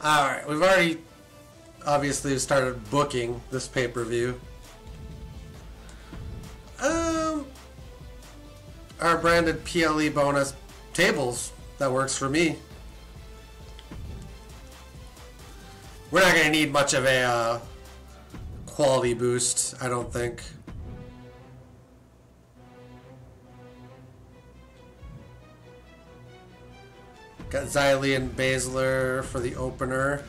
Alright, we've already obviously started booking this pay-per-view. Our branded PLE bonus tables, that works for me. We're not going to need much of a quality boost, I don't think. Got Xylee and Baszler for the opener.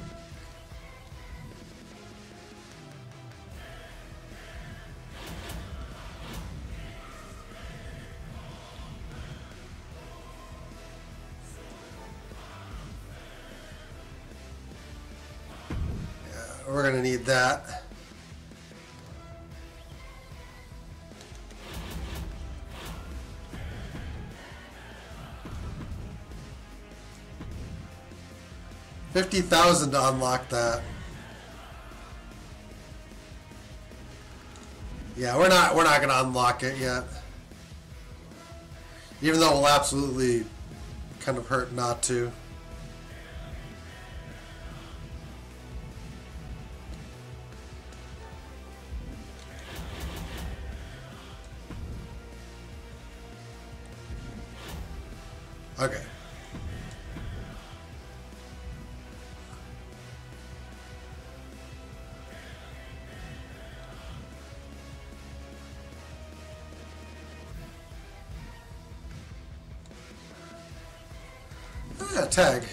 Yeah, we're gonna need that. $50,000 to unlock that. Yeah, we're not gonna unlock it yet. Even though we'll absolutely kind of hurt not to. Okay. Yeah, tag.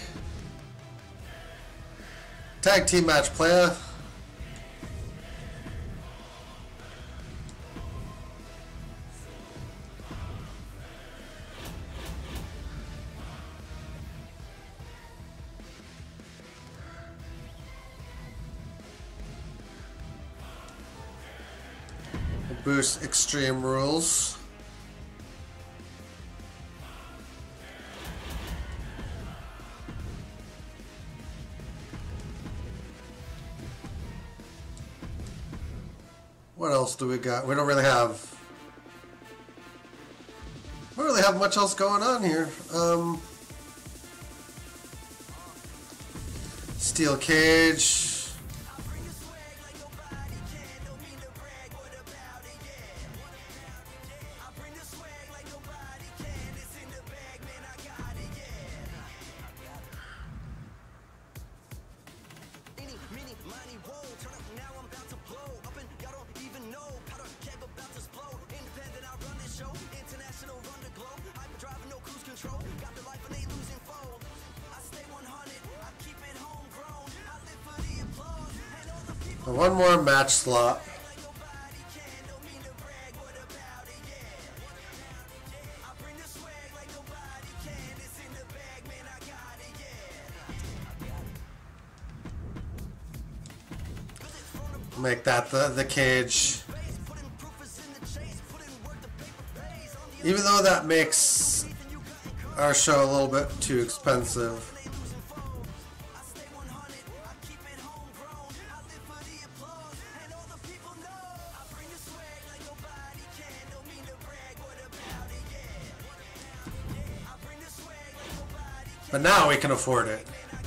Tag team match player. Boost Extreme Rules. What else do we got? We don't really have much else going on here. Steel Cage. One more match slot. Make that the cage. Even though that makes our show a little bit too expensive. But now we can afford it.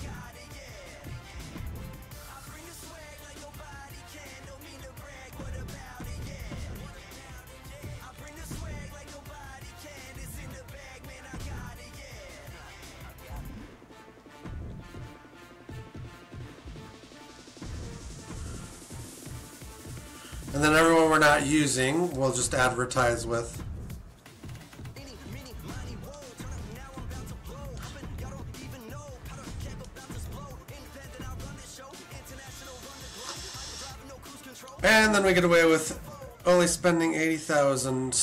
And then everyone we're not using, we'll just advertise with. And then we get away with only spending 80,000.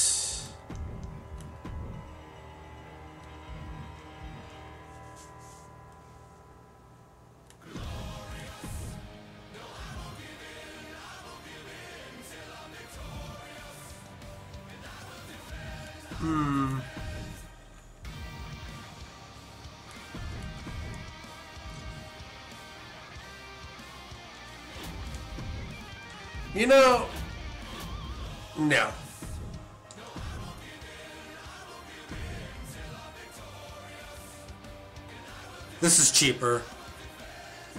You know, no. This is cheaper.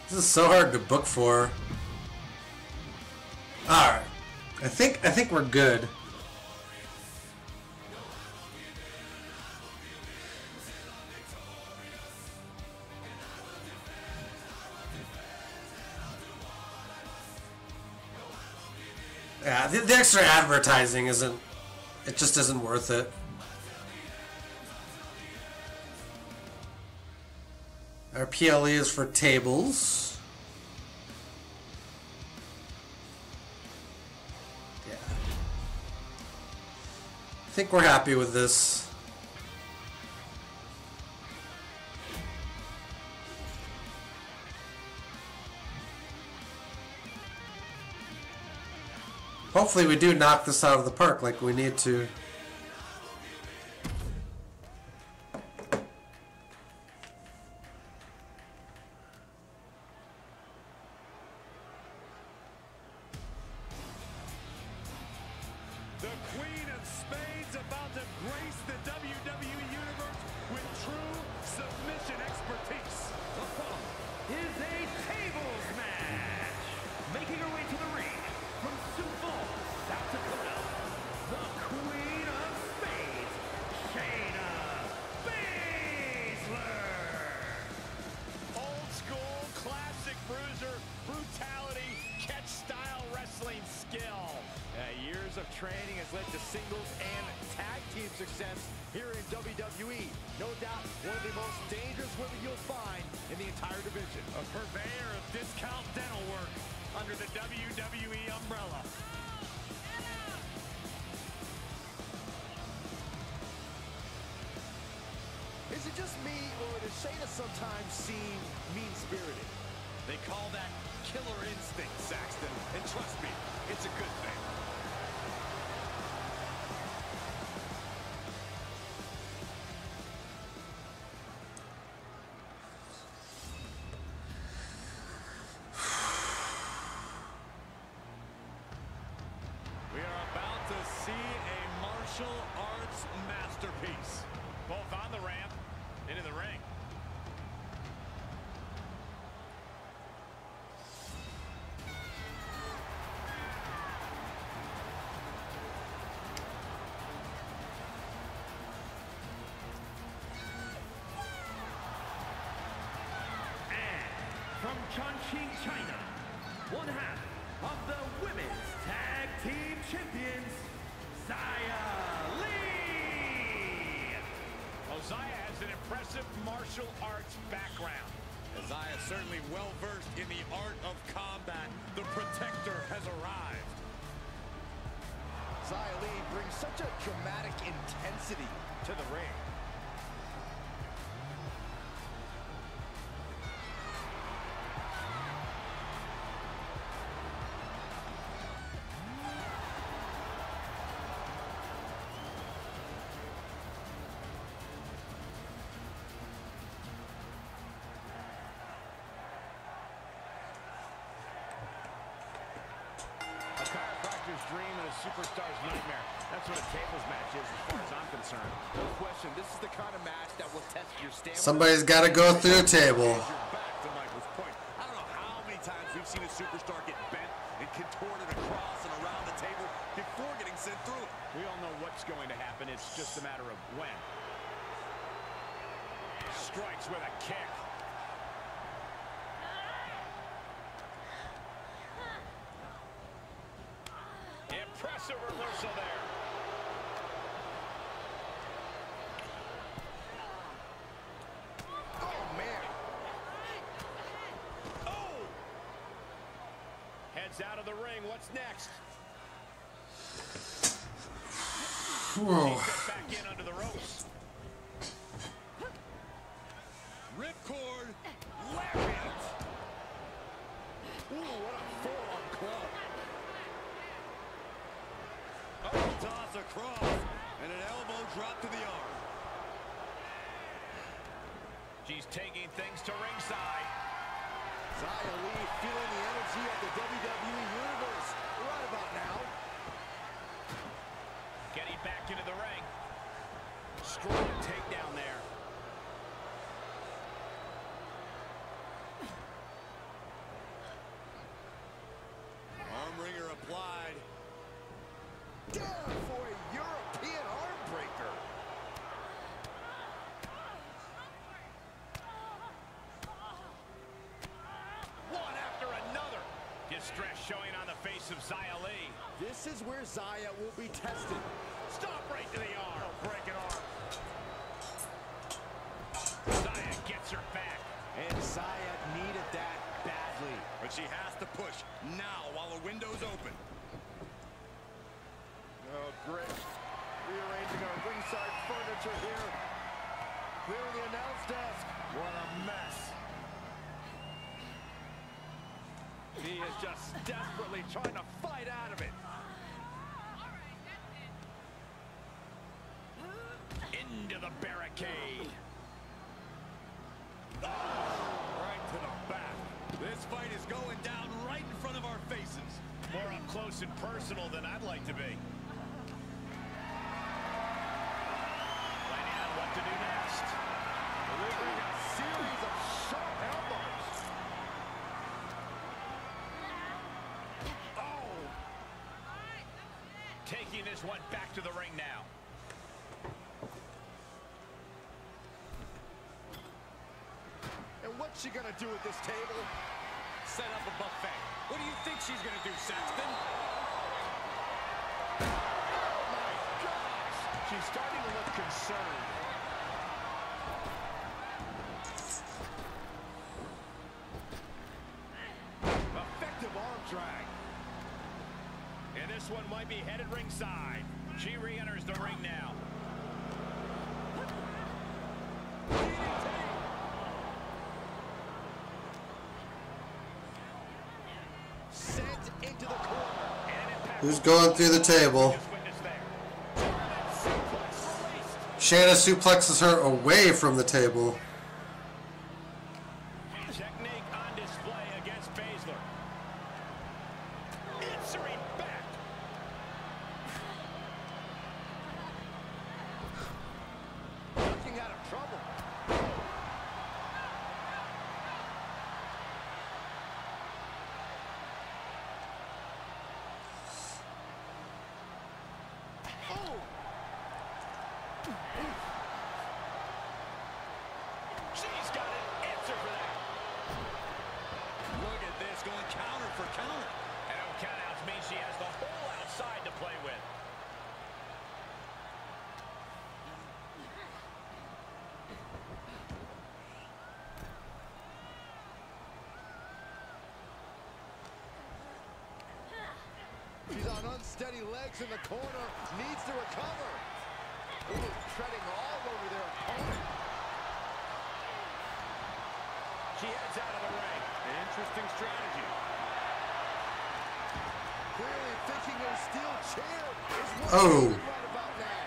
This is so hard to book for. Alright. I think we're good. Yeah, the extra advertising isn't, it just isn't worth it. Our PLE is for tables. Yeah. I think we're happy with this. Hopefully we do knock this out of the park like we need to. The Queen of Spades about to grace the WWE Universe with true submission expertise. The following is a tables match. Making her way to the ring from Sioux Falls, South Dakota, the Queen of Spades, Shayna Baszler. Old school, classic bruiser, brutality, catch-style wrestling skill. Years of training has led to singles and tag team success here in WWE. No doubt one of the most dangerous women you'll find in the entire division. A purveyor of discount dental work under the WWE umbrella. Is it just me, or does Shayna sometimes seem mean-spirited? They call that killer instinct, Saxton. And trust me, it's a good thing. We are about to see a martial arts masterpiece, both on the ramp and in the ring. From Chongqing, China, one half of the Women's Tag Team Champions, Xia Li. Xia has an impressive martial arts background. Xia is certainly well-versed in the art of combat. The Protector has arrived. Xia Li brings such a dramatic intensity to the ring. A chiropractor's dream and a superstar's nightmare. That's what a tables match is, as far as I'm concerned. No question, this is the kind of match that will test your stamina. Somebody's got to go through a table. Your back, to Michael's point. I don't know how many times we've seen a superstar get bent and contorted across and around the table before getting sent through. We all know what's going to happen. It's just a matter of when. Strikes with a kick. Impressive reversal there. Oh, man. Oh! Heads out of the ring. What's next? Whoa. Set back in under the ropes. Ripcord. Lariat. Ooh, what a full-on club. Oh, toss across. And an elbow drop to the arm. She's taking things to ringside. Xia Li feeling the energy of the WWE Universe right about now. Getting back into the ring. Strong takedown there. Down for a European arm breaker. One after another. Distress showing on the face of Xia Li. This is where Xia will be tested. Stop right to the arm. Oh, breaking arm. Xia gets her back. And Xia needed that badly. But she has to push now while the window's open. Oh, Grit. Rearranging our ringside furniture here. Clearing the announce desk. What a mess. He is just desperately trying to fight out of it. Into the barricade. Oh, right to the back. This fight is going down right in front of our faces. More up close and personal than I'd like to be. Planning on what to do next. Delivering a series of sharp elbows. Oh! Taking this one back to the ring now. And what's she gonna do at this table? Set up a buffet. What do you think she's gonna do, Saxton? She's starting to look concerned. Effective arm drag. And this one might be headed ringside. She re-enters the ring now. Sent into the corner. Who's going through the table? Shayna suplexes her away from the table. Technique on display against Baszler. Answering back. Looking out of trouble. Oh! She's got an answer for that. Look at this, going counter for counter. And no countouts means she has the whole outside to play with. She's on unsteady legs in the corner. Needs to recover. Ooh, treading all over their opponent. She heads out of the ring. Interesting strategy. Clearly thinking a steel chair is what Oh. she's right about now.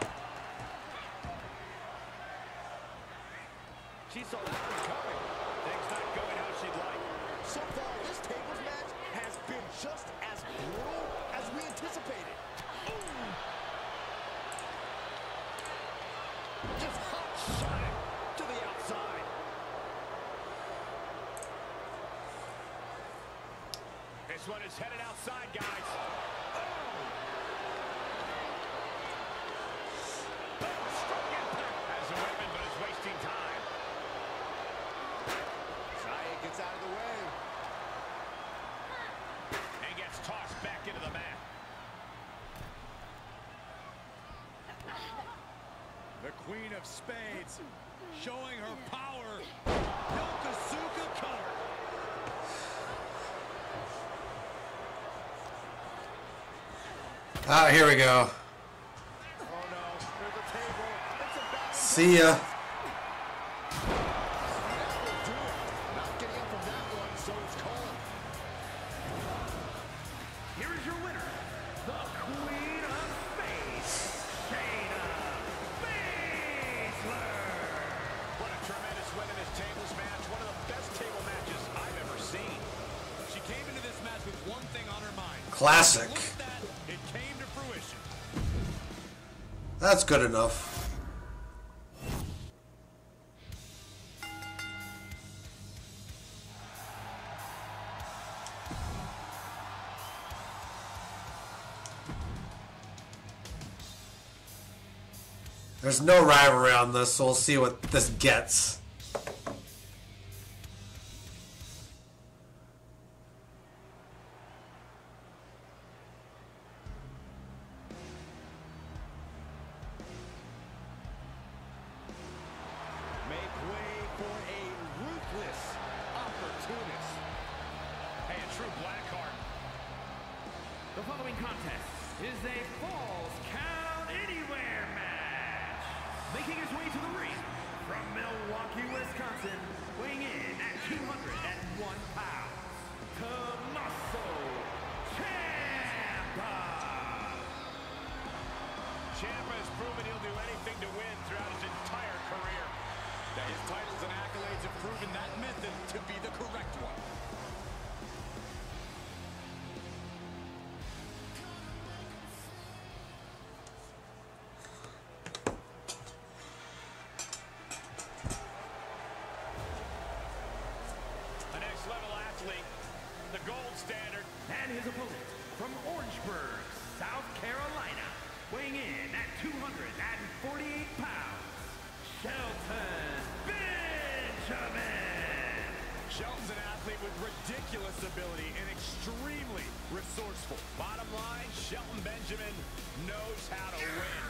She saw that one coming. Things not going how she'd like. So far, this tables match has been just as brutal as we anticipated. Just hot shot it to the outside. This one is headed outside, guys. Strong impact. Has a weapon, but is wasting time. Xia gets out of the way. And gets tossed back into the mat. The Queen of Spades showing her power. Yokosuka cover. Ah, here we go. Oh no, there's a table. It's about to See ya. That will do it. Not getting up from that one, so it's called. Here is your winner, the Queen of Spades, Shayna Baszler. What a tremendous win in this tables match. One of the best table matches I've ever seen. She came into this match with one thing on her mind. Classic. Look at that. It came to fruition. That's good enough. There's no rivalry on this, so we'll see what this gets. Make way for a ruthless opportunist. Hey, a true Blackheart. The following contest is a Falls Count Anywhere match. Making his way to the ring from Milwaukee, Wisconsin, weighing in at 201 pounds, Tommaso Ciampa. Ciampa has proven he'll do anything to win throughout his entire career. That his titles and accolades have proven that method to be the correct one. A next-level athlete, the gold standard. And his opponent from Orangeburg, South Carolina, weighing in at 248 pounds, Shelton Benjamin. Shelton's an athlete with ridiculous ability and extremely resourceful. Bottom line, Shelton Benjamin knows how to win.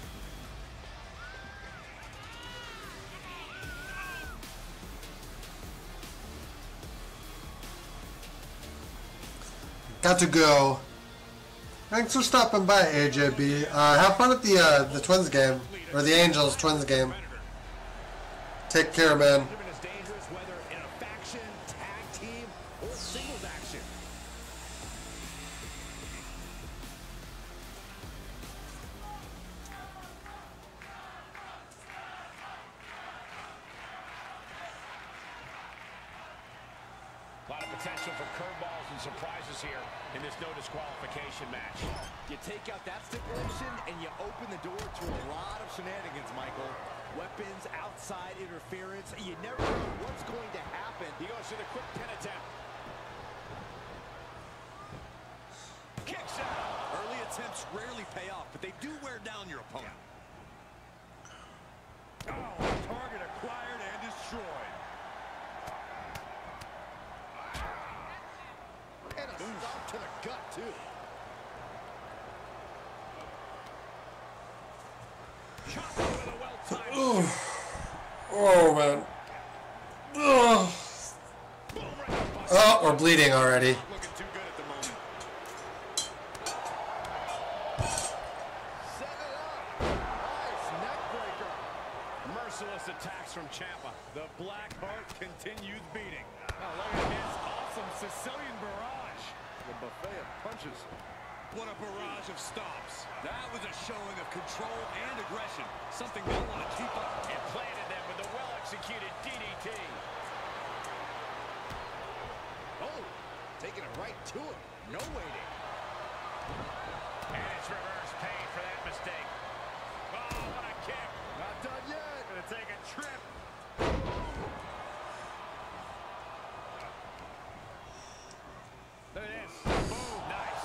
Got to go. Thanks for stopping by, AJB. Have fun at the Twins game, or the Angels Twins game. Take care, man. Benjamin is dangerous whether in a faction, tag team, or singles action. A lot of potential for curveballs and surprises here in this no disqualification match. You take out that stipulation and you open the door to a lot of shenanigans, Michael. Weapons, outside interference. You never know what's going to happen. He goes to the quick pin attempt. Kicks out. Early attempts rarely pay off, but they do wear down your opponent. Oh, target acquired and destroyed. And a stop to the gut, too. Chop with a well-timed. Oh, man. Oh, Boom, right in the bust. oh, we're bleeding already. Looking too good at the moment. Set it up. Nice neck breaker. Merciless attacks from Ciampa. The Black Heart continues beating. Oh, look at this awesome Sicilian barrage. The buffet of punches. What a barrage of stops. That was a showing of control and aggression. Something they'll want to keep up. And planted them with a well-executed DDT. Oh, taking it right to him. No waiting. And it's reverse pain for that mistake. Oh, what a kick. Not done yet. Gonna take a trip. Look at this. Boom. Nice.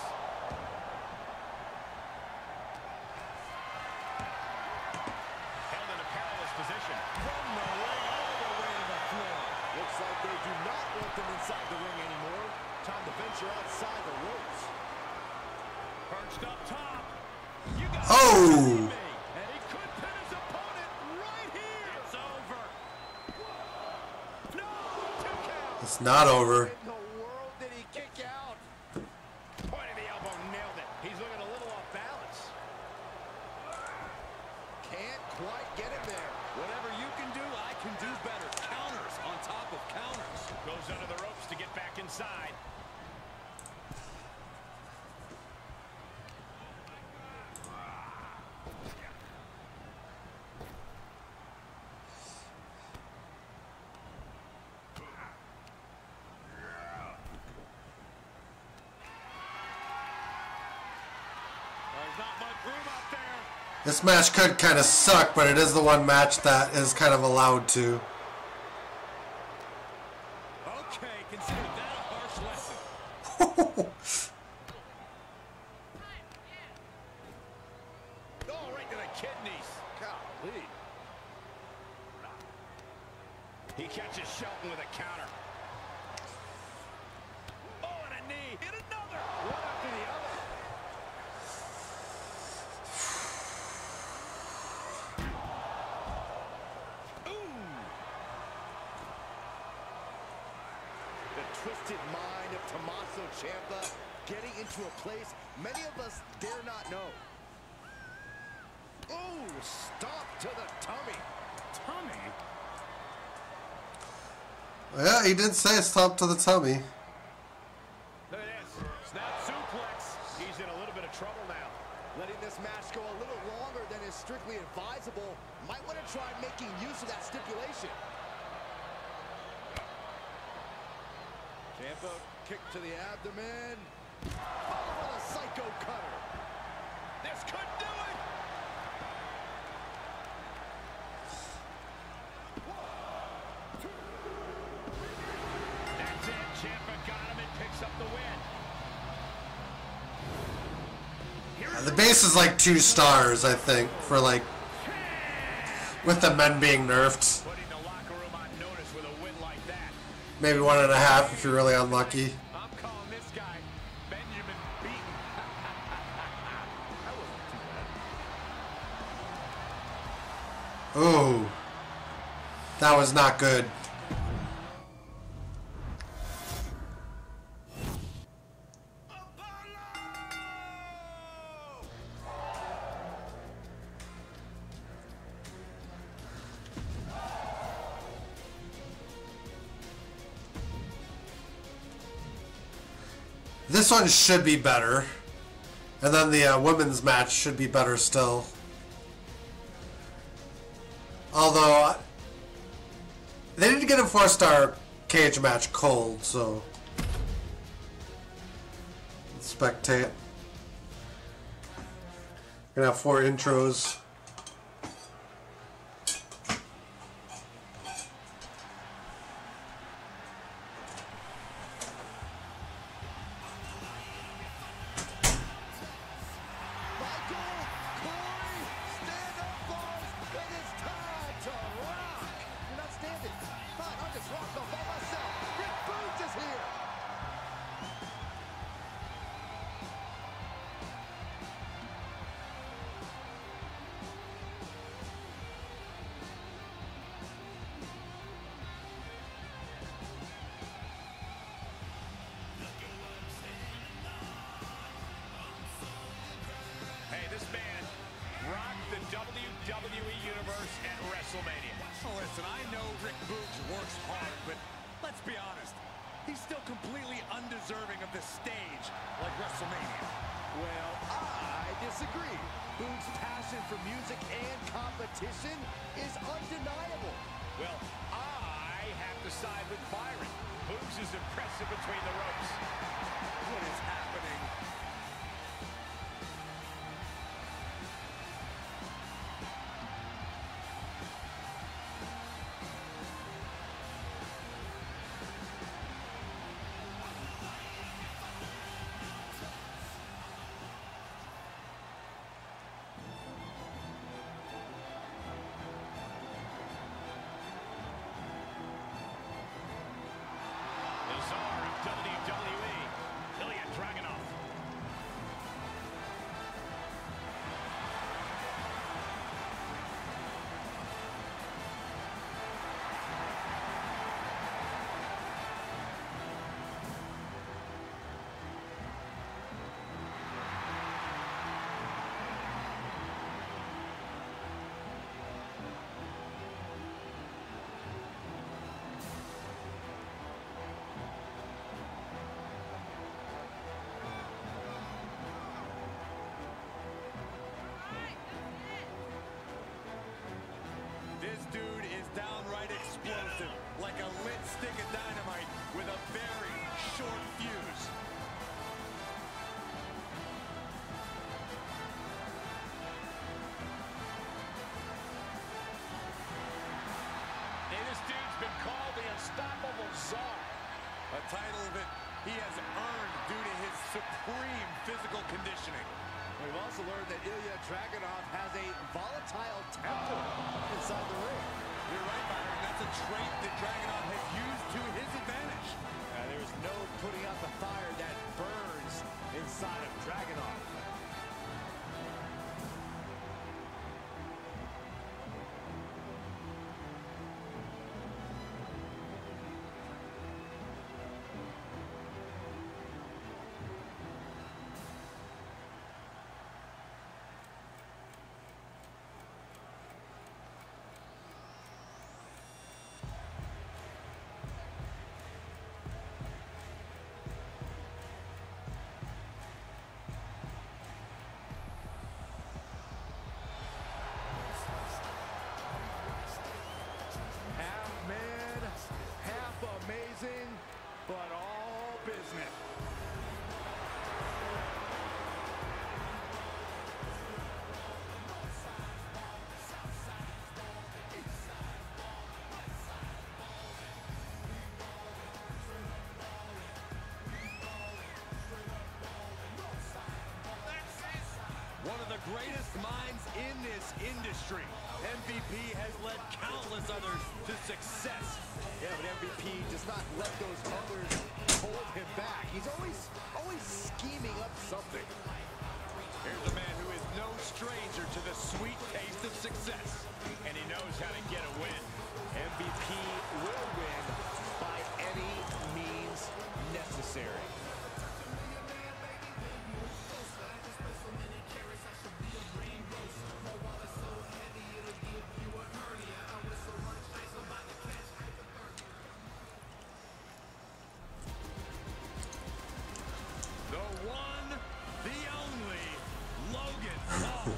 Held in a perilous position. From the ring all the way to the floor. Looks like they do not want them inside the ring anymore. Time to venture outside the ropes. Perched up top. You got Oh! me. And he could pin his opponent right here. It's over. No, 2 count. It's not over. In the world did he kick out? Point of the elbow, nailed it. He's looking a little off balance. Can't quite get him there. Whatever you can do, I can do better. Counters on top of counters. Goes under the ropes to get back inside. There's not much room out there. This match could kind of suck, but it is the one match that is kind of allowed to. Okay, consider that a harsh lesson. Oh, right to the kidneys. Golly. catches Shelton with a counter. Oh, and a knee. And another. One after the other. Ooh. The twisted mind of Tommaso Ciampa getting into a place many of us dare not know. Ooh, stop to the tummy. Tommy? Yeah, he did say stop to the tummy. Look at this. Snap suplex. He's in a little bit of trouble now. Letting this match go a little longer than is strictly advisable. Might want to try making use of that stipulation. Ciampa kick to the abdomen. Followed with a psycho cutter. This could do it. That's it. Ciampa got him and picks up the win. The base is like 2 stars, I think, for like with the men being nerfed. Putting the locker room on notice with a win like that. Maybe 1.5 if you're really unlucky. I'm calling this guy Benjamin Beaton. That wasn't too bad. Ooh. That was not good. This one should be better. And then the women's match should be better still. Although, they didn't get a 4-star cage match cold, so... Let's spectate. We're gonna have 4 intros. Hey, this man rocked the WWE Universe at WrestleMania. Oh, listen, I know Rick Boogs works hard, but let's be honest. He's still completely undeserving of the stage like WrestleMania. Well, I disagree. Boogs' passion for music and competition is undeniable. Well, I have to side with Byron. Boogs is impressive between the ropes. What is happening? The czar of WWE, Ilya Dragunov. This dude is downright explosive, like a lit stick of dynamite with a very short fuse. Hey, this dude's been called the Unstoppable Czar. A title that he has earned due to his supreme physical conditioning. We've also learned that Ilya Dragunov has a volatile temper inside the ring. You're right, Byron. That's a trait that Dragunov has used to his advantage. There's no putting out the fire that burns inside of Dragunov. Amazing, but all business. One of the greatest minds in this industry. MVP has led countless others to success. Yeah, but MVP does not let those others hold him back. He's always scheming up something. Here's a man who is no stranger to the sweet taste of success. And he knows how to get a win. MVP will win by any means necessary. The one, the only, Logan Paul.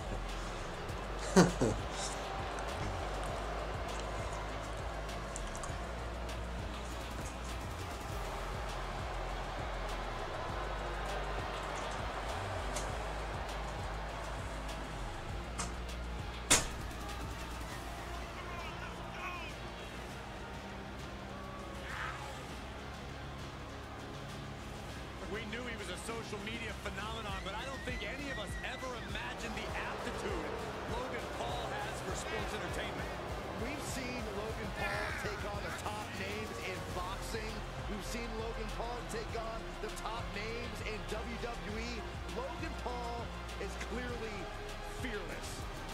We knew he was a social media phenomenon, but I don't think any of us ever imagined the aptitude Logan Paul has for sports entertainment. We've seen Logan Paul take on the top names in boxing. We've seen Logan Paul take on the top names in WWE. Logan Paul is clearly fearless.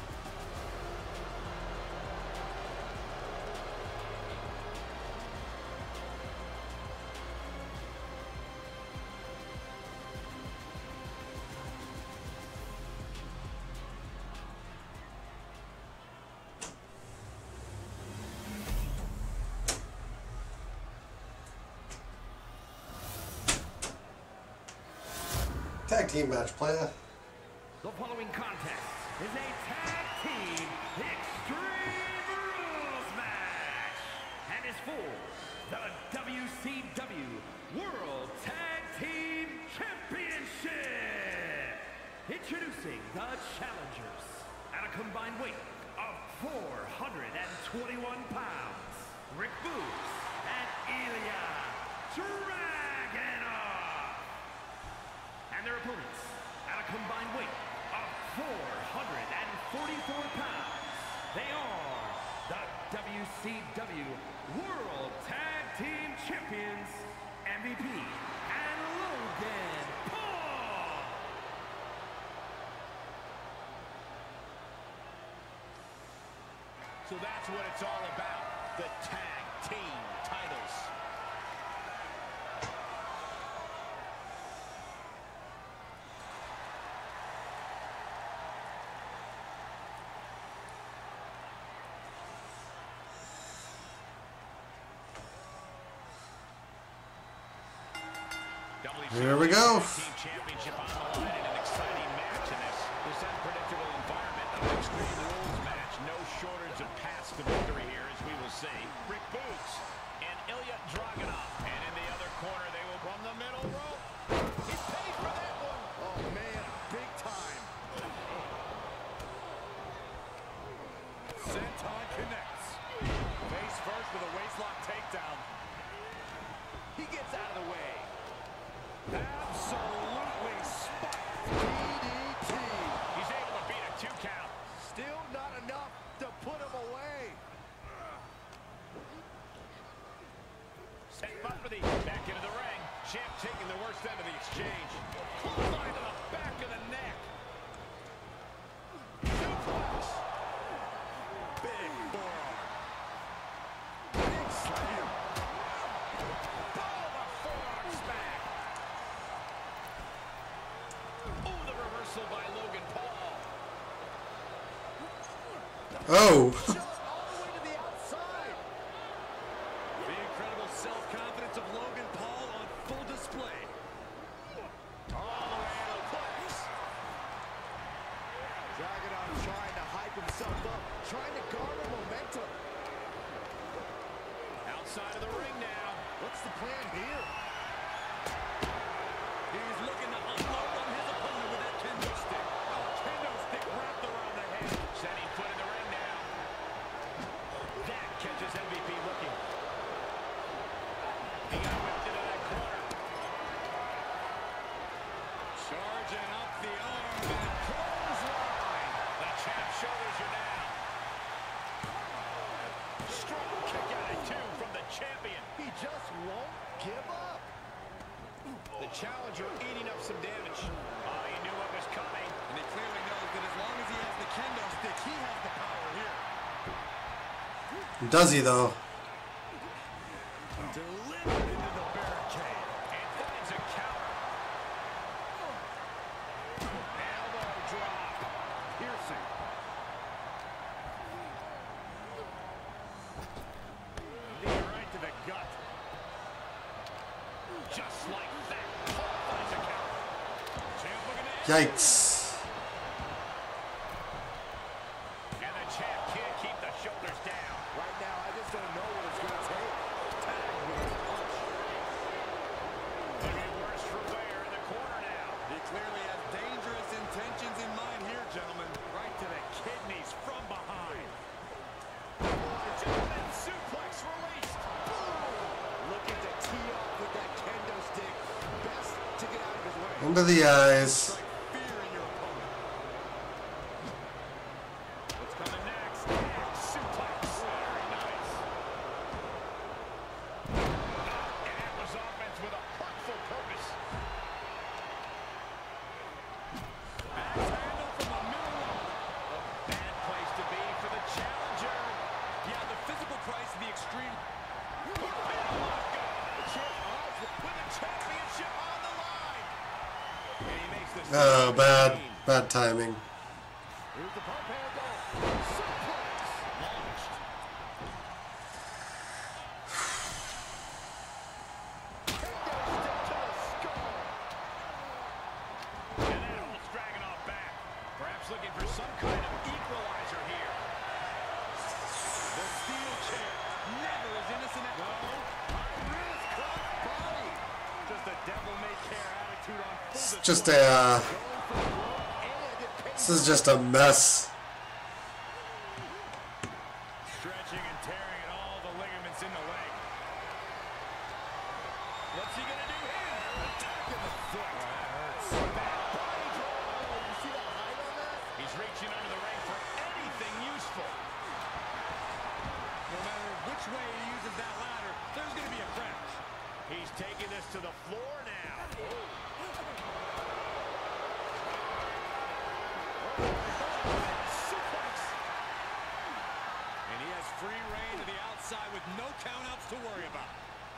Tag team match, player. The following contest is a tag team Extreme Rules match and is for the WCW World Tag Team Championship. Introducing the challengers at a combined weight of 421 pounds, Rick Boogs and Ilya Dragunov. And their opponents at a combined weight of 444 pounds. They are the WCW World Tag Team Champions, MVP and Logan Paul. So that's what it's all about, the tag team titles. Here we go. Team championship on the line in an exciting match in this unpredictable environment of an Extreme Rules match. No shortage of paths to victory here, as we will see. Rick Boogs and Ilya Dragunov. And in the other corner, they will run the middle rope. He paid for that one. Oh man, big time. Senton connects. Face first with a waistlock takedown. He gets out of the way. Absolutely spiked. DDT. He's able to beat a 2 count. Still not enough to put him away. champ taking the worst end of the exchange. Clothesline to the back of the neck. Suplex. Big forearm. Big slam. Oh, the forearm smack. Oh, the reversal by Logan Paul. Oh. Of Logan Paul on full display. All the way to the place. Dragunov trying to hype himself up, trying to garner momentum. Outside of the ring now. What's the plan here? He's looking to unload on his opponent with that kendo stick. Oh, kendo stick wrapped around the head. Setting foot in the ring now. That catches MVP looking. He got whipped into that corner. Charging up the arm and clothesline. The champ's shoulders are down. Strong kick out at two from the champion. He just won't give up. The challenger eating up some damage. Oh, he knew what was coming. And he clearly knows that as long as he has the kendo stick, he has the power here. Does he though? Delivered into the barricade. And finds a counter. Elbow drop. Piercing. Knee right to the gut. Just like that. Paul finds a counter. Champ looking to end. Yikes. And the champ can't keep the shoulders down. Right now, I just don't know what it's going to take. Tag with a punch. Looking worse for wear in the corner now. He clearly has dangerous intentions in mind here, gentlemen. Right to the kidneys from behind. German suplex released. Looking to tee off with that kendo stick. Best to get out of his way. Into the eyes. Strike fear in your opponent. What's coming next? Suplex. Very nice. And it was offense with a hurtful purpose. Axe handle from the middle rope. A bad place to be for the challenger. Yeah, the physical price of the extreme. The champ odds with the championship on the line. And he makes this. Oh, bad timing. Here's the pump handle. Suplex. Launched. Kendo stick to the skull. And that holds Dragunov back. Perhaps looking for some kind of equalizer here. The steel chair never is innocent at all. High-risk cross-body. Just a devil-may-care attitude on full It's display. just a. Going for the rope, and it pays. This is just a mess. Stretching and tearing at all the ligaments in the leg. What's he gonna do here? Attack in the foot. Oh, that hurts. Bad body drop. Oh, you see that height on that? He's reaching under the ring for anything useful. No matter which way he uses that ladder, there's going to be a crash. He's taking this to the floor now. Suplex. And he has free reign to the outside with no countouts to worry about.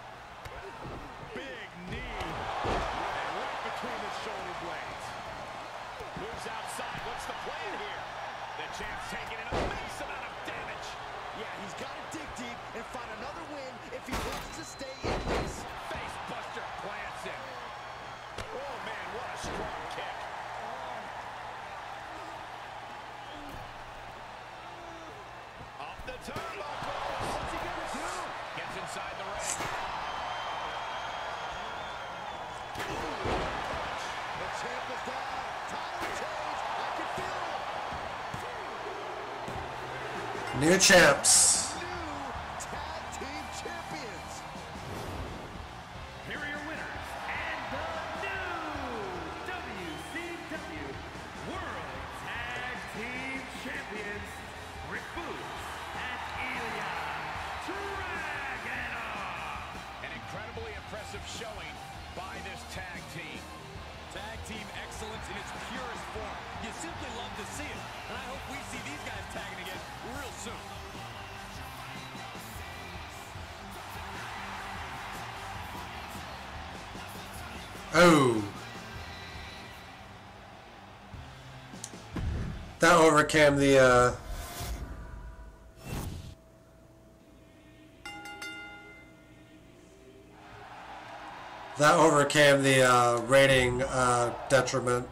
Big knee. And right between the shoulder blades. Moves outside. What's the plan here? The champ's taking an immense amount of damage. Yeah, he's got to dig deep and find another win if he wants to stay in this. Face buster plants him. Oh, man, what a strong kick. Off the turnbuckles. What's he gonna do? Gets inside the ring. The champ is down. Title change. I can feel it. New champs. New tag team champions. Here are your winners and the new WCW World Tag Team Champions, Rick Boogs and Ilya Dragunov. An incredibly impressive showing by Oh. That overcame the, rating, detriment.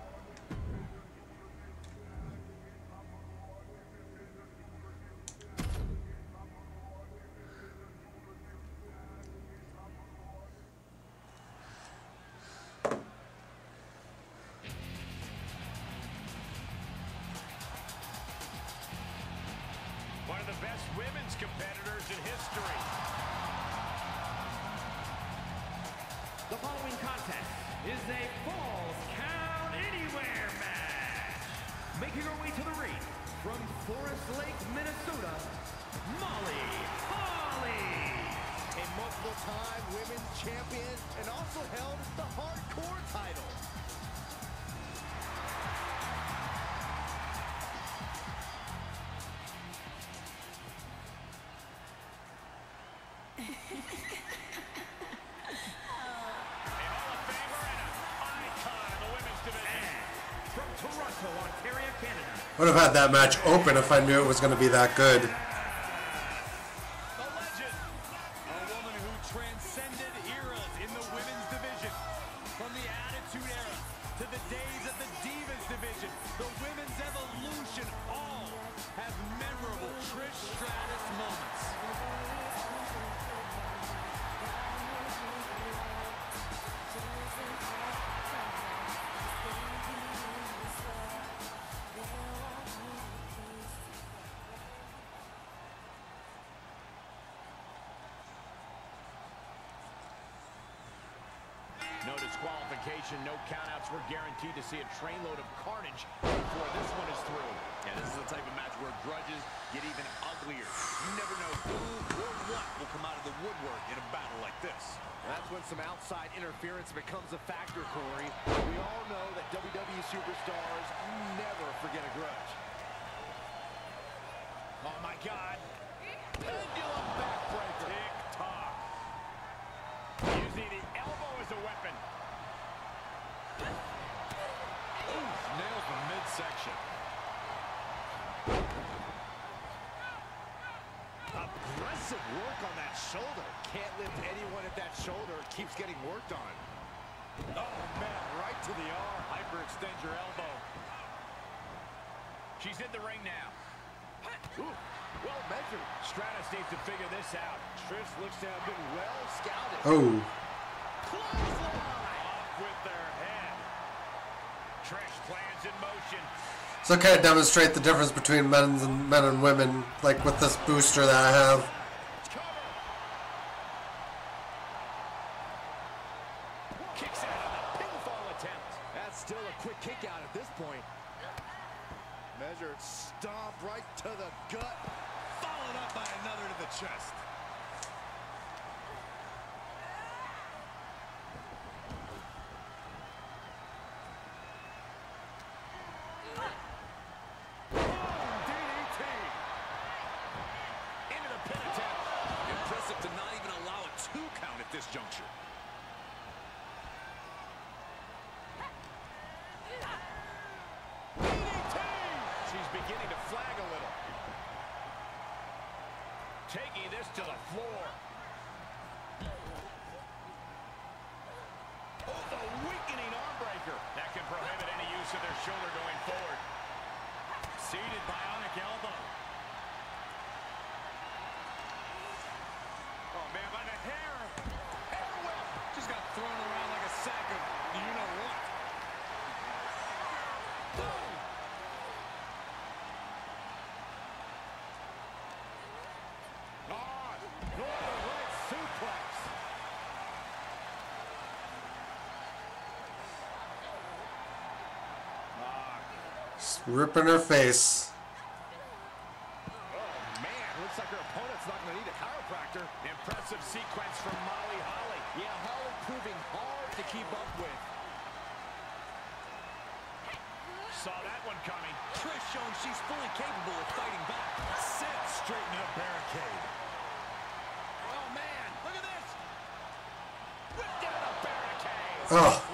One of the best women's competitors in history. The following contest is a Falls Count Anywhere match. Making her way to the ring from Forest Lake, Minnesota, Molly Holly. A multiple-time women's champion and also held the hardcore title. Ontario, Canada. Would have had that match open if I knew it was going to be that good. The legend, a woman who transcended eras in the women's division. From the Attitude Era to the days of the Divas division, the women's evolution, all have memorable Trish Stratus moments. No disqualification, no countouts. We're guaranteed to see a trainload of carnage before this one is through. And this is the type of match where grudges get even uglier. You never know who or what will come out of the woodwork in a battle like this. That's when some outside interference becomes a factor, Corey. We all know that WWE superstars never forget a grudge. Oh, my God. Pendulum backbreaker. Tick-tock. Using the elbow as a weapon. Nails the midsection. Aggressive work on that shoulder. Can't lift anyone if that shoulder keeps getting worked on. Oh, man, right to the arm. Hyperextend your elbow. She's in the ring now. Ooh, well measured. Stratus needs to figure this out. Trish looks to have been well scouted. Oh. Clothesline. Off with their head. Trish plans in motion. So kind of demonstrate the difference between men and women, like with this booster that I have. Kicks out of the pinfall attempt. That's still a quick kick out at this point. Measured stomp right to the gut. Followed up by another to the chest. DDT. Into the pin attempt. Impressive to not even allow a 2 count at this juncture. DDT. She's beginning to flag a little. Taking this to the floor. Oh, the weakening arm breaker. That can prohibit any use of their shoulder going forward. Seated bionic elbow. Oh, man, by the hair. Hair whip. Just got thrown around like a sack of you-know-what. Boom. Northern Lights suplex. Ripping her face. Oh, man, looks like her opponent's not going to need a chiropractor. Impressive sequence from Molly Holly. Yeah, Holly proving hard to keep up with. Saw that one coming. Trish showing she's fully capable of fighting back. Sit, straighten up barricade. Oh, man, look at this. Whipped down a barricade. Oh.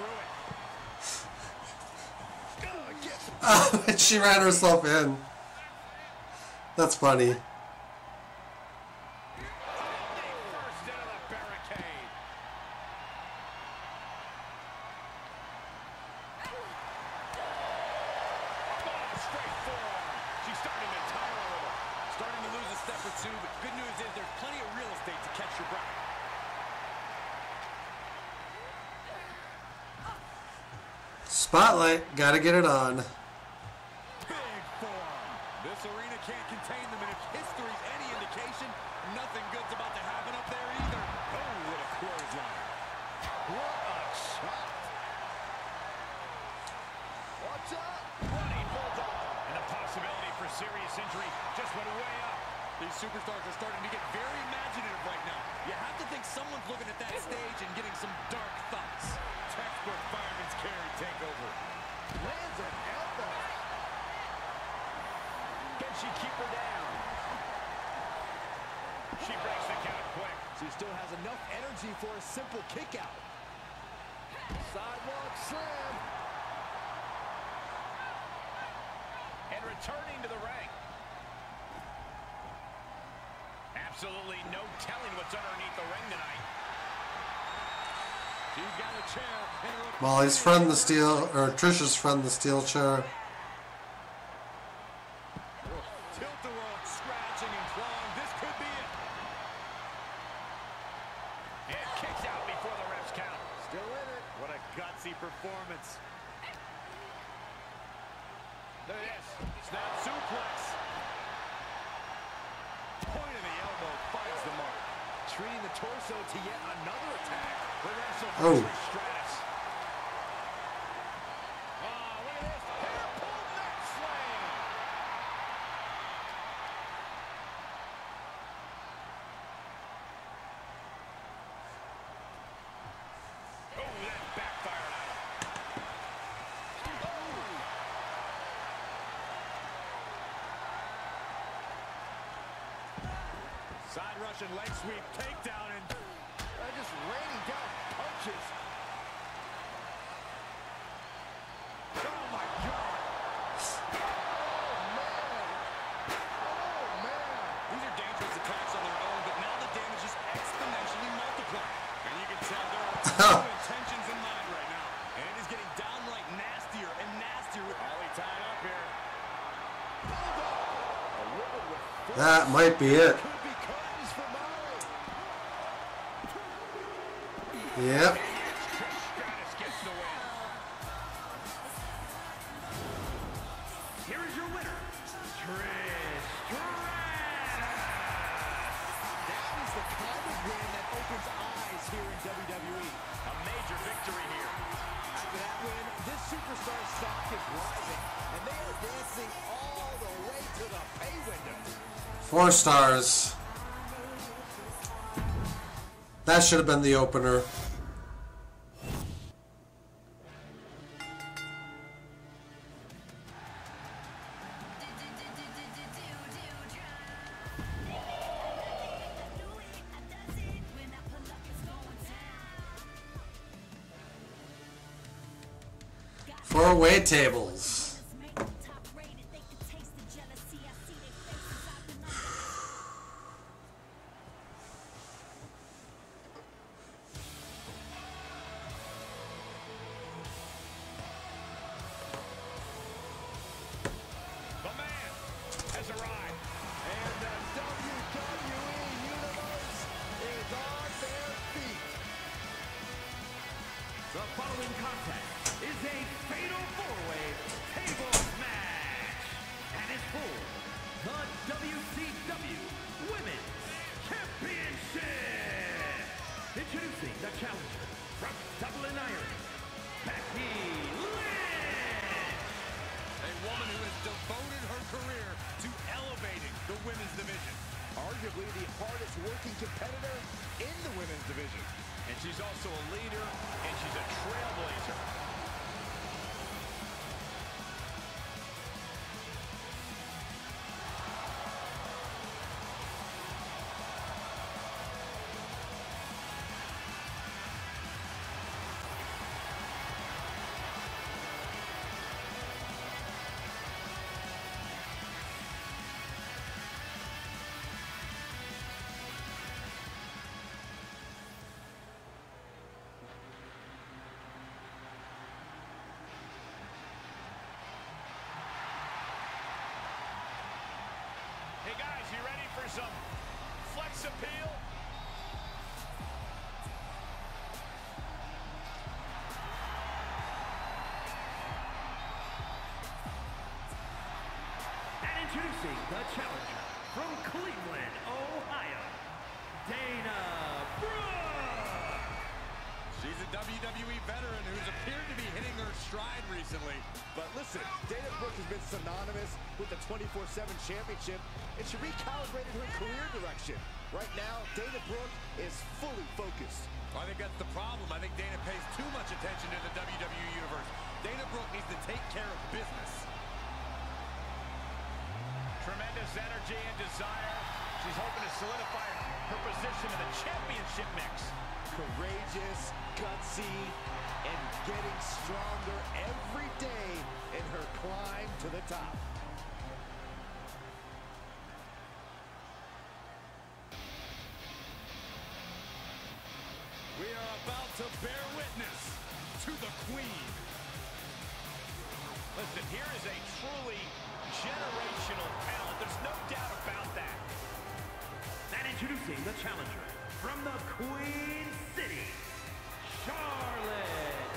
Oh, and she ran herself in. That's funny. Spotlight, gotta get it on. Big form. This arena can't contain them, and if history's any indication, nothing good's about to happen up there either. Oh, what a clothesline. What a shot. Watch out. Running bulldog. And the possibility for serious injury just went way up. These superstars are starting to get very imaginative right now. You have to think someone's looking at that stage and getting some dark thoughts. Textbook fireman's carry takeover. Lands an elbow. Can she keep her down? She breaks the count quick. She still has enough energy for a simple kick out. Sidewalk slam. And returning to the ring. Absolutely no telling what's underneath the ring tonight. She's got a chair. Molly's from the steel, or Trisha's from the steel chair. Tilt-a-whirl, scratching and clawing. This could be it. And kicks out before the ref's count. Still in it. What a gutsy performance. There it is. Snap suplex. Point of the elbow finds the mark. Treating the torso to yet another attack. Reversal Oh. for Stratus. Oh, look at this. Hair pull neck slam. Oh, that backfired on him. Side Russian leg sweep, takedown, and Just raining down punches. oh my God! Oh, man. These are dangerous attacks on their own, but now the damage is exponentially multiplied. And you can tell there are true intentions in mind right now. And it is getting downright nastier and nastier with Molly tied up here. That might be it. Could be curtains for Molly. Yep. Trish Stratus gets the win. Here is your winner, Trish Stratus. That is the kind of win that opens eyes here in WWE. A major victory here. After that win, this superstar's stock is rising, and they are dancing all the way to the pay window. 4 stars. That should have been the opener. Four wait tables. The man has arrived. And the WWE Universe is on their feet. The following contest is a fatal four-way table match and is for the WCW Women's Championship. Introducing the challenger from Dublin, Ireland, Becky Lynch. A woman who has devoted her career to elevating the women's division. Arguably the hardest working competitor in the women's division. And she's also a leader, and she's a trailblazer. for some flex appeal. And introducing the challenger from Cleveland, Ohio, Dana Brooke. She's a WWE veteran who's appeared to be hitting her stride recently. But listen, Dana Brooke has been synonymous with the 24/7 championship, and she recalibrated her career direction. Right now, Dana Brooke is fully focused. I think that's the problem. I think Dana pays too much attention to the WWE Universe. Dana Brooke needs to take care of business. Tremendous energy and desire. She's hoping to solidify her position in the championship mix. Courageous, gutsy, and getting stronger every day in her climb to the top. We are about to bear witness to the Queen. Listen, here is a truly generational talent. There's no doubt about that. And introducing the challenger from the Queen City, Charlotte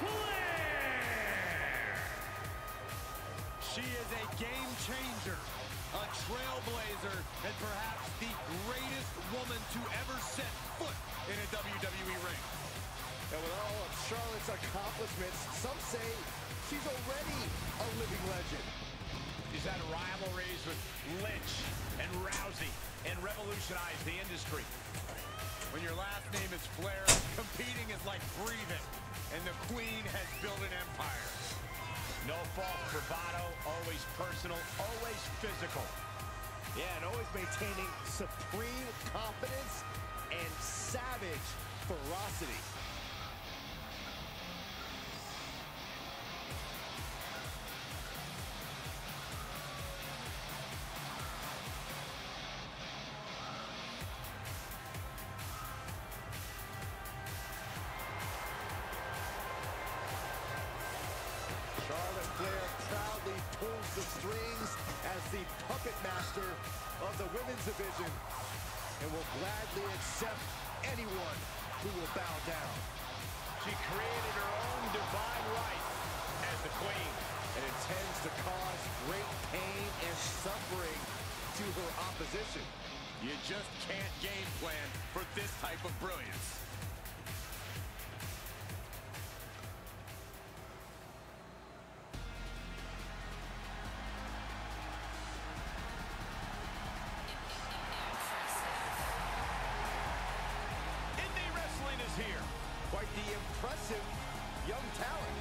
Flair. She is a game changer, a trailblazer, and perhaps the greatest woman to ever set foot in a WWE ring. And with all of Charlotte's accomplishments, some say she's already a living legend. She's had rivalries with Lynch and Rousey and revolutionized the industry. When your last name is Flair, competing is like breathing, and the Queen has built an empire. No false bravado, always personal, always physical. Yeah, and always maintaining supreme confidence and savage ferocity. Charlotte Flair proudly pulls the strings as the puppet master of the women's division and will gladly accept anyone who will bow down. She created her own divine right as the Queen. And intends to cause great pain and suffering to her opposition. You just can't game plan for this type of brilliance. Indie wrestling is here. Quite the impressive young talent.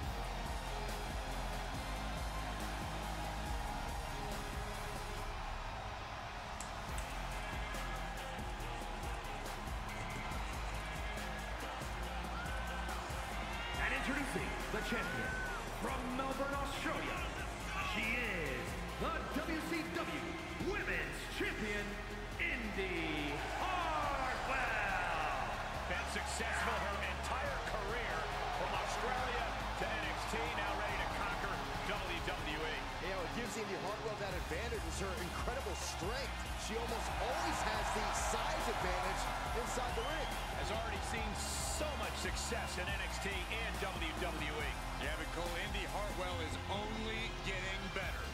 And introducing the champion from Melbourne, Australia, she is the WCW Women's Champion, Indi Hartwell. Been successful her entire career from Australia to NXT, now ready to conquer WWE. You know, it gives Indi Hartwell that advantage is her incredible strength. She almost always has the size advantage inside the ring. Has already seen so much success in NXT and WWE. Yeah, but Cole, Indi Hartwell is only getting better.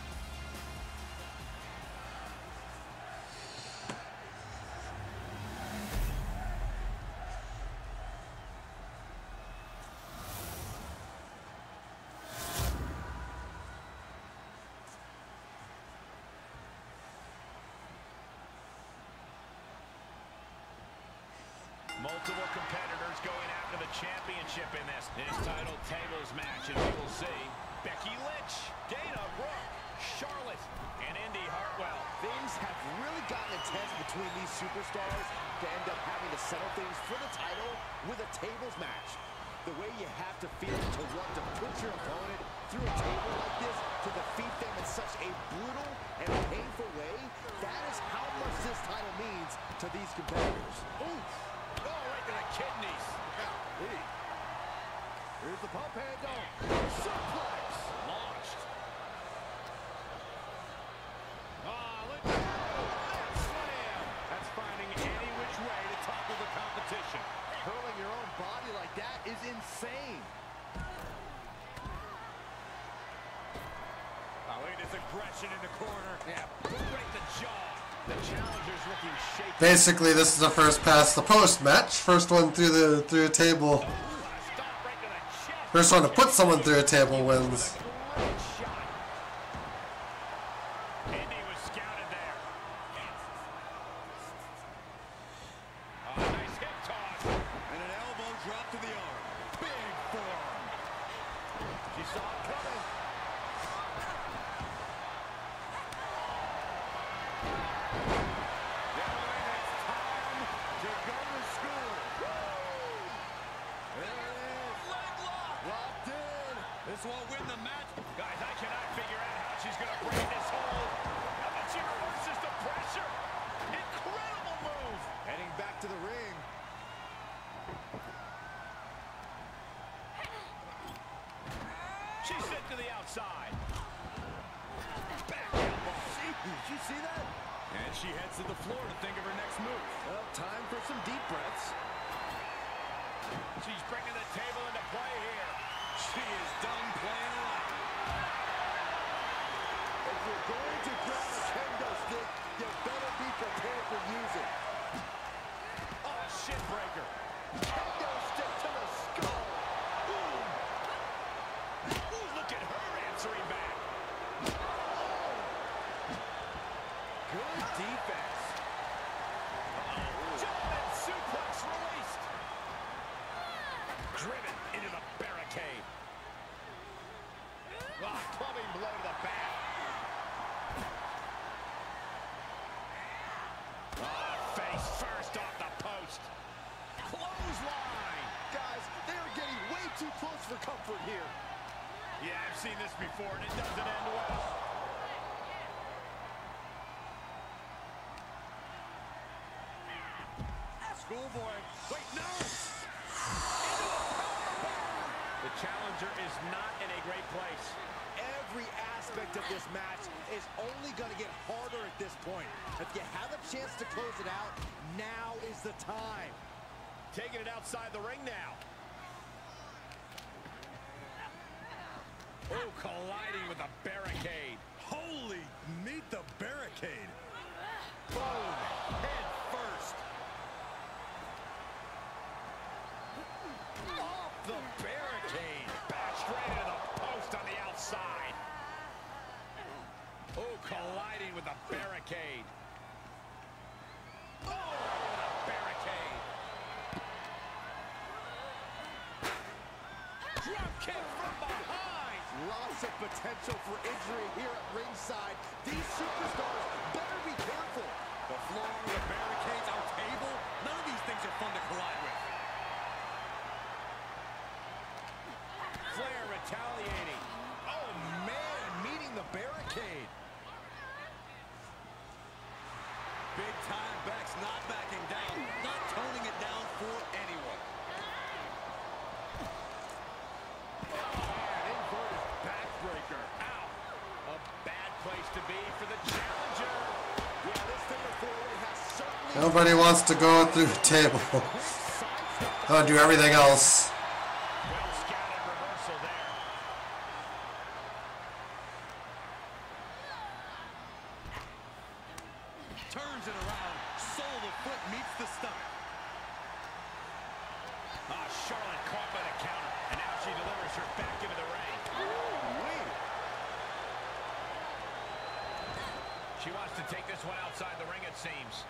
Multiple competitors going after the championship in this title tables match, and we will see Becky Lynch, Dana Brooke, Charlotte, and Indi Hartwell. Things have really gotten intense between these superstars to end up having to settle things for the title with a tables match. The way you have to feel to want to put your opponent through a table like this to defeat them in such a brutal and painful way, that is how much this title means to these competitors. Oof! Oh, right to the kidneys. Golly. Here's the pump handle. Suplex. Launched. Let's swing. submission in the corner. Yeah, boot right in the jaw. The challenger's looking shaky. Basically, this is the first past the post match. First one through a table. Stop right to the chest. First one to put someone through a table wins. Great shot. Indy was scouted there. Nice hip toss. And an elbow drop to the arm. Big forearm. She saw it coming. Gentlemen, it's time to go to school. There it is. Leg lock. Locked in. This won't win the match. Guys, I cannot figure out how she's going to break this hold. How about she reverses the pressure? Incredible move. Heading back to the ring. She's sent to the outside. Back elbow. Did you see that? And she heads to the floor to think of her next move. Well, time for some deep breaths. She's bringing the table into play here. She is done playing around. If you're going to grab a kendo stick, you better be prepared to use it. Oh, shin breaker. Kendo stick to the skull. Boom. Ooh, look at her answering back. Good defense. German suplex released. Driven into the barricade. Clubbing blow to the back. Face first off the post. Clothesline. Guys, they are getting way too close for comfort here. Yeah, I've seen this before, and it doesn't end well. Schoolboy. Wait, no! The challenger is not in a great place. Every aspect of this match is only going to get harder at this point. If you have a chance to close it out, now is the time. Taking it outside the ring now. Oh, colliding with a barricade. Holy, meet the barricade. Boom, head first. Off the barricade. Back straight into the post on the outside. Oh, colliding with a barricade. Oh, the barricade. Drop kick from behind. Lots of potential for injury here at ringside. These superstars better be careful. The floor, the barricades, our table. None of these things are fun to collide with. Flair retaliating. Oh, man, meeting the barricade. Big time Beck's not backing down, not toning it down for anyone. Inverted backbreaker. Ow. A bad place to be for the challenger. Yeah, this figure four-way has certainly... Nobody wants to go through a table. I'll do everything else. Well scouted reversal there. Turns it around, sole of the foot meets the stomach. Charlotte caught by the counter, and now she delivers her back into the ring. She wants to take this one outside the ring, it seems.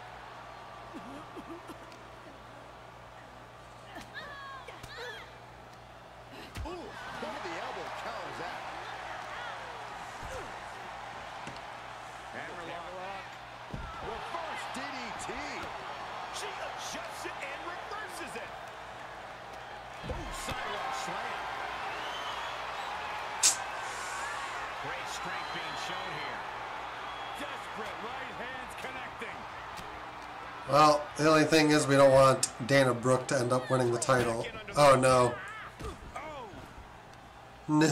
Ooh, over the elbow counters that. Hammerlock. Reverse DDT. She adjusts it and reverses it. Ooh, sidewalk slam. Great strength being shown here. Desperate right hands connecting. Well, the only thing is we don't want Dana Brooke to end up winning the title. Oh no. No.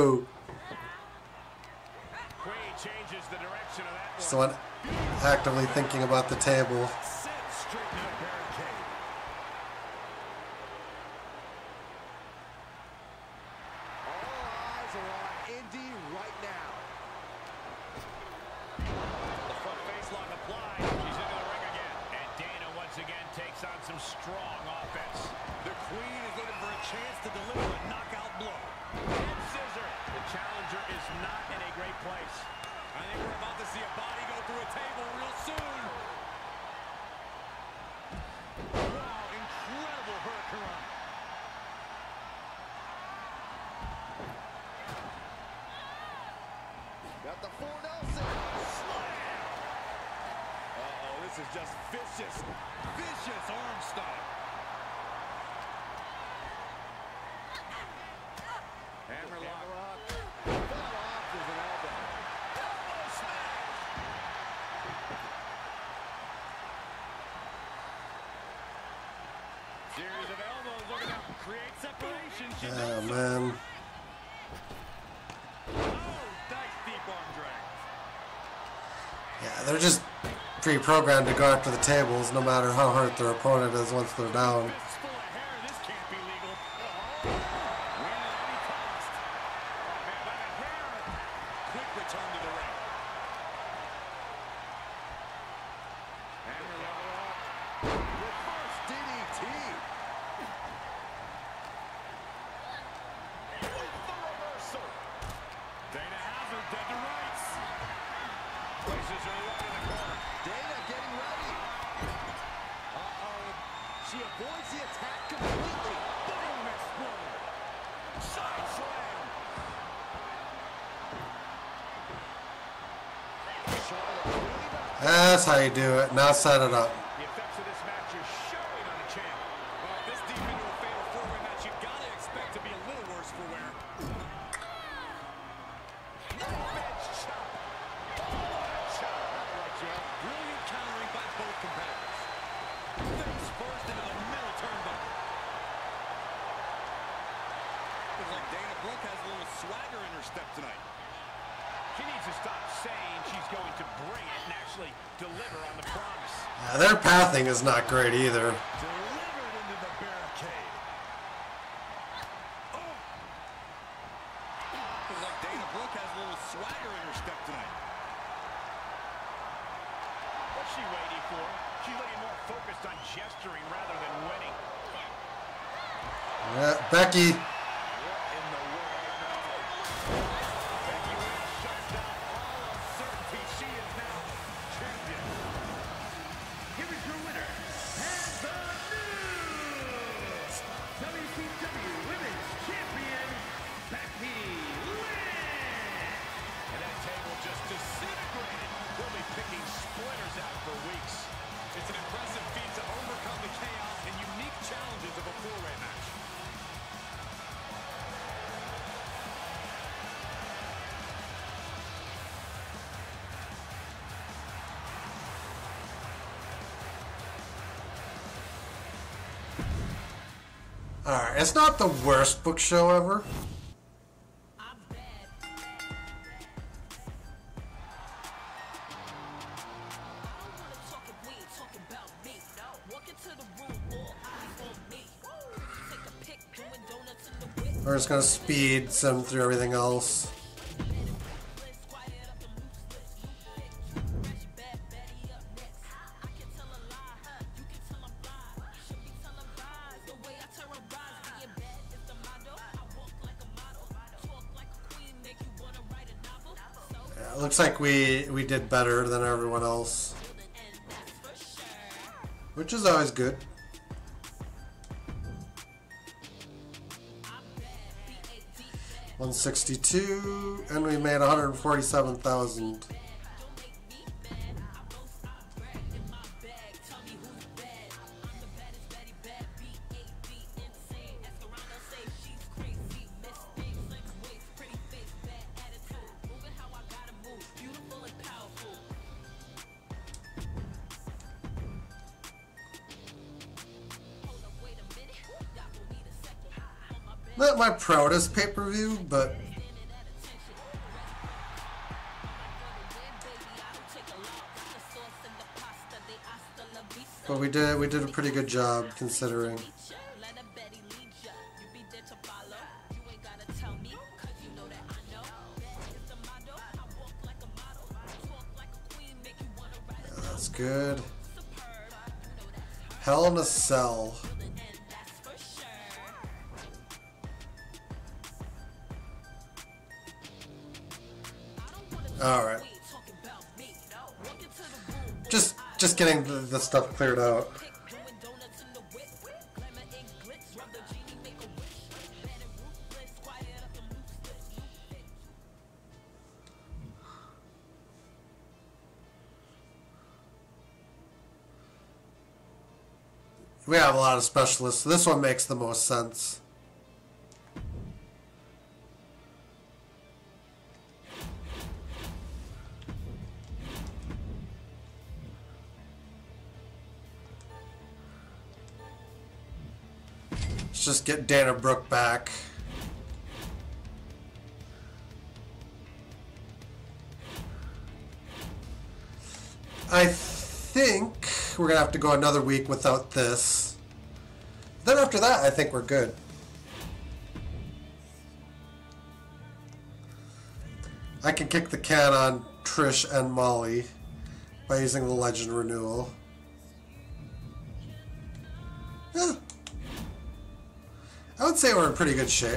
Queen changes the direction of that one. Someone actively thinking about the table. Sent straight to the barricade. All eyes are on Indy right now. The front face lock applied. She's into the ring again. And Dana once again takes on some strong offense. The Queen is looking for a chance to deliver a knockout blow. Head scissor. The challenger is not in a great place. I think we're about to see a body go through a table real soon. Wow, incredible hurricanrana. Got the 4 Nelson. Uh-oh, this is just vicious, vicious arm stomp. Hammerlock. Fell off with an elbow. Elbow smash. Series of elbows looking to create separation. She Oh, does so. man. Oh, nice deep arm drag. Yeah, they're just pre-programmed to go after the tables no matter how hurt their opponent is once they're down. Fists full of hair. This can't be legal. Win at any cost. Oh, man, by the hair. Quick return to the ring. Hammerlock. Reverse DDT. With the reversal. Dana has her dead to rights. Places her right in the corner. Dana getting ready. Uh-oh. She avoids the attack completely. Boom, explode. Side slam. Charlotte really does. That's how you do it. Now set it up. The effects of this match are showing on the champ. Well, this deep into a fatal four-way match, you've got to expect to be a little worse for wear. Bench chop. Chop. Brilliant countering by both competitors. Face first into the middle turnbuckle. Looks like Dana Brooke has a little swagger in her step tonight. She needs to stop saying she's going to bring it and actually deliver on the promise. Yeah, their pathing is not great either. Delivered into the barricade. Oh! Looks like Dana Brooke has a little swagger in her step tonight. What's she waiting for? She's looking more focused on gesturing rather than winning. Yeah, Becky. What in the world? Becky Lynch shuts down all uncertainty. She is now champion. Here is your winner, and the new WCW Women's Champion, Becky Lynch. And that table just disintegrated. We'll be picking splinters out for weeks. It's an impressive feat to overcome the chaos and unique challenges of a four-way match. Alright, it's not the worst book show ever. We're just gonna speed some through everything else. Yeah, it looks like we did better than everyone else, which is always good. $162, and we made $147,000. Not my proudest pay-per-view, but we did a pretty good job considering. good. Hell in a Cell. Alright. Just getting the stuff cleared out. We have a lot of specialists, so this one makes the most sense. Let's just get Dana Brooke back. I think we're gonna have to go another week without this. Then after that, I think we're good. I can kick the can on Trish and Molly by using the Legend Renewal. Yeah. I would say we're in pretty good shape.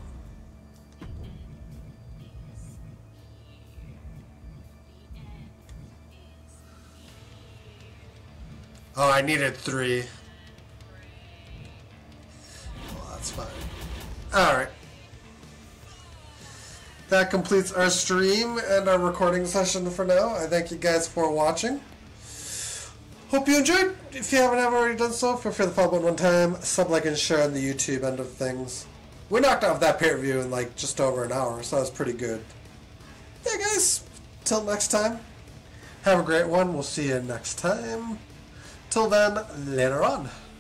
Oh, I needed 3. Well, that's fine. Alright. That completes our stream and our recording session for now. I thank you guys for watching. Hope you enjoyed. If you haven't already done so, feel free to follow one time, sub, like, and share on the YouTube end of things. We knocked off that pay-per-view in like just over an hour, so that was pretty good. Yeah, guys. Till next time. Have a great one. We'll see you next time. Till then, later on.